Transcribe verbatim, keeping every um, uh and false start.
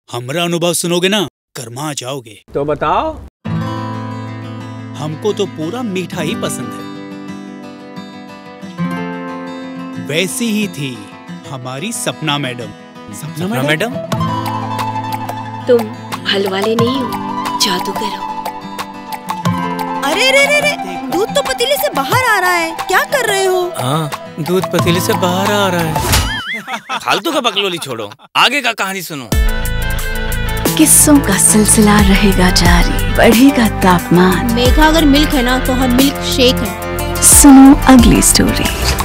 हमारा अनुभव सुनोगे ना, कर्मा जाओगे। तो बताओ। हमको तो पूरा मीठा ही पसंद है। वैसी ही थी हमारी सपना मैडम। सपना मैडम? तुम फल वाले नहीं हो, जादूगर हो। अरे रे रे रे, दूध तो पतीले से बाहर आ रहा है, क्या कर रहे हो? हाँ, दूध पतीले से बाहर आ रहा है। फालतू का बकलोली छोड़ो, आगे का कहानी सुनो। किस्सों का सिलसिला रहेगा जारी, बढ़ेगा तापमान। मेघा अगर मिल्क है ना तो हम मिल्क शेक है। सुनो अगली स्टोरी।